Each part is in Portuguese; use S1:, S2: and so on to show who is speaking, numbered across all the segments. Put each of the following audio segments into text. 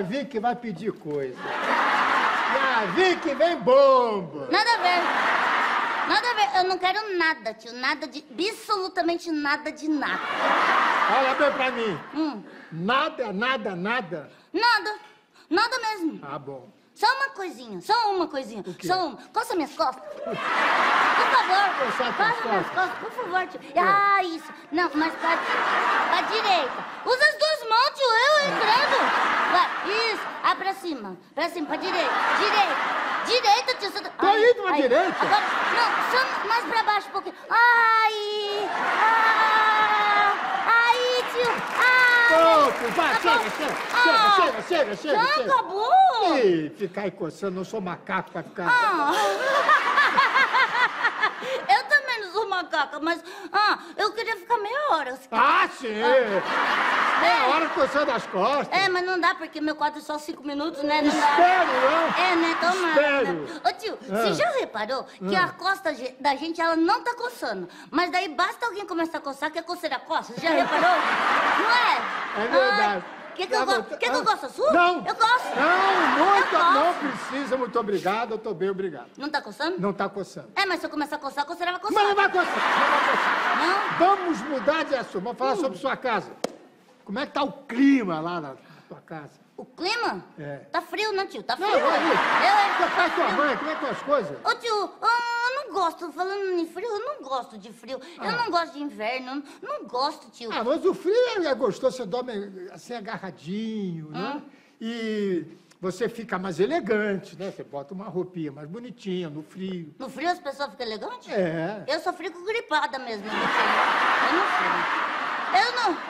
S1: já vi que vai pedir coisa. Já vi que vem bomba.
S2: Nada a ver. Nada a ver. Eu não quero nada, tio. Nada de... absolutamente nada de nada.
S1: Olha bem pra mim. Nada, nada, nada.
S2: Nada. Nada mesmo.
S1: Ah, bom.
S2: Só uma coisinha. Só uma coisinha.
S1: O quê?
S2: Só uma. Coça minhas costas. Por favor.
S1: Coçar tuas
S2: Coça minhas costas. Por favor, tio. Ah, isso. Não, mas pra direita. Usa as duas mãos, tio. Eu entrando. Vai. Isso. Ah, pra cima. Pra cima. Pra direita. Direita. Direita, tio. Você...
S1: Tô indo pra direita.
S2: Agora, não, só mais pra baixo um pouquinho. Ai. Ai, tio.
S1: Pronto, vai, chega.
S2: Já acabou?
S1: Ih, ficar aí coçando, não sou macaco pra ficar...
S2: Eu também não sou macaca, mas eu queria ficar meia hora.
S1: Ah, sim! Meia hora coçando as costas.
S2: É, mas não dá, porque meu quadro é só 5 minutos, né? Não dá.
S1: Espero, não?
S2: É, né? Tomara.
S1: Espero.
S2: Né? Ô, tio, você já reparou que a costa da gente, ela não tá coçando? Mas daí basta alguém começar a coçar que a coceira coça. Você já reparou? Não é?
S1: É verdade.
S2: Quer que eu gosto a sua?
S1: Não.
S2: Eu gosto.
S1: Não precisa, muito obrigado, eu tô bem, obrigado.
S2: Não tá coçando?
S1: Não tá coçando.
S2: É, mas se eu começar a coçar, a coceira vai coçar.
S1: Mas não vai coçar,
S2: Não?
S1: Vamos mudar de assunto, vamos falar sobre sua casa. Como é que tá o clima lá na tua casa?
S2: O clima?
S1: É.
S2: Tá frio, né, tio? Tá frio.
S1: Não,
S2: Eu
S1: tá tua mãe, como é que estão as coisas?
S2: Ô, tio, eu não gosto, falando em frio, eu não gosto de frio. Eu não gosto de inverno, não gosto, tio.
S1: Ah, mas o frio é gostoso, você dorme assim agarradinho, né? E você fica mais elegante, né? Você bota uma roupinha mais bonitinha no frio.
S2: No frio as pessoas ficam elegantes?
S1: É.
S2: Eu só fico gripada mesmo. Eu não frio.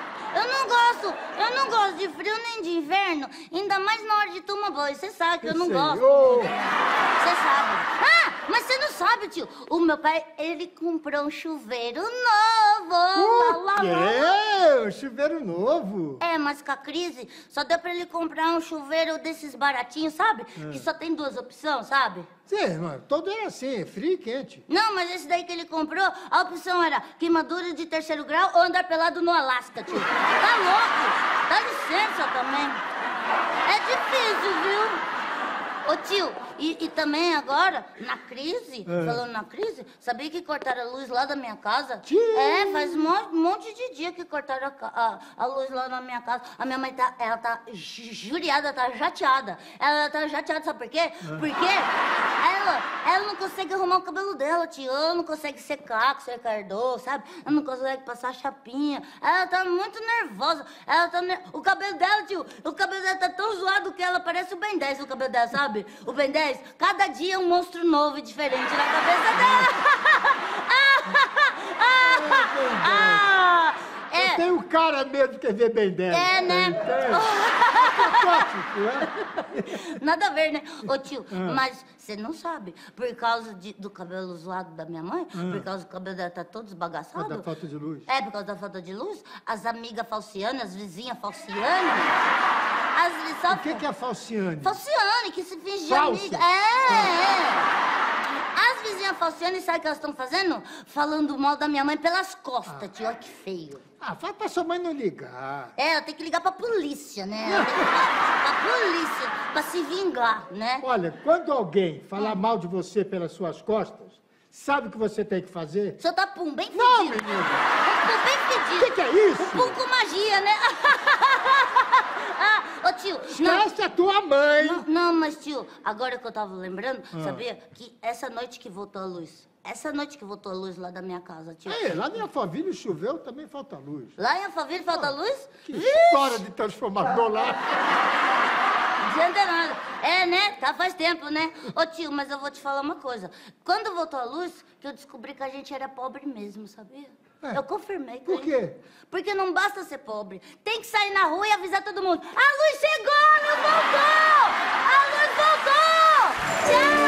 S2: Eu não gosto de frio nem de inverno, ainda mais na hora de tomar banho. Você sabe que eu não gosto. Você sabe. Ah, mas você não sabe, tio. O meu pai, ele comprou um chuveiro novo.
S1: O quê? Um chuveiro novo?
S2: É, mas com a crise, só deu pra ele comprar um chuveiro desses baratinhos, sabe? Que só tem 2 opções, sabe?
S1: Sim, mano, todo era assim, frio e quente.
S2: Não, mas esse daí que ele comprou, a opção era queimadura de 3º grau ou andar pelado no Alasca, tio. Tá louco? Dá licença também. É difícil, viu? Ô, tio, e também agora, na crise, falando na crise, sabia que cortaram a luz lá da minha casa?
S1: Tio.
S2: É, faz um monte de dia que cortaram a luz lá na minha casa. A minha mãe ela tá juriada, tá chateada. Ela tá chateada, sabe por quê? Porque ela não consegue arrumar o cabelo dela, tio. Ela não consegue secar com secador, sabe? Ela não consegue passar chapinha. Ela tá muito nervosa. O cabelo dela, tio, o cabelo dela tá tão zoado que ela parece o Ben 10, o cabelo dela, sabe? O Ben 10, cada dia é um monstro novo e diferente na cabeça dela.
S1: Eu tenho cara mesmo que ver Ben 10.
S2: É, né?
S1: Né?
S2: Nada a ver, né? Ô, tio, mas você não sabe, por causa do cabelo zoado da minha mãe, por causa do cabelo dela tá todo esbagaçado.
S1: Por causa da falta de luz.
S2: É, por causa da falta de luz, as amigas falciane, as vizinhas falciane,
S1: O que é falciane?
S2: Falciane, que se finge de
S1: Falsa.
S2: amiga. As vizinhas falciane, sabe o que elas estão fazendo? Falando mal da minha mãe pelas costas, tio, olha que feio.
S1: Ah, fala pra sua mãe não ligar.
S2: É, ela tem que ligar pra polícia, né? Ela tem que ligar pra polícia, pra se vingar, né?
S1: Olha, quando alguém falar mal de você pelas suas costas, sabe o que você tem que fazer?
S2: Seu tá pum bem fedido.
S1: Não, menino!
S2: Pum bem fedido.
S1: Que é isso?
S2: Pum com magia, né? Ô, tio.
S1: Esquece a tua mãe!
S2: Não, mas, tio, agora que eu tava lembrando, sabia que essa noite que voltou a luz, lá da minha casa, tio.
S1: É, lá em Alphaville choveu, também falta luz.
S2: Lá em Alphaville falta luz?
S1: Que história de transformador lá.
S2: Não adianta nada. É, né? Tá faz tempo, né? Ô, tio, mas eu vou te falar uma coisa. Quando voltou a luz, que eu descobri que a gente era pobre mesmo, sabia?
S1: É.
S2: Eu confirmei.
S1: Por quê?
S2: Porque não basta ser pobre. Tem que sair na rua e avisar todo mundo. A luz chegou, a luz voltou! A luz voltou! Tchau!